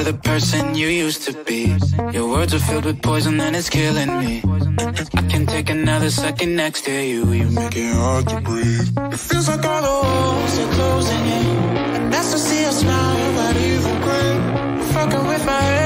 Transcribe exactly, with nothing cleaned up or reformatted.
the person you used to be. Your words are filled with poison and it's killing me. I can't take another second next to you. You make it hard to breathe. It feels like all the walls are closing in, and I still see your smile, but even grin. Fucking with my head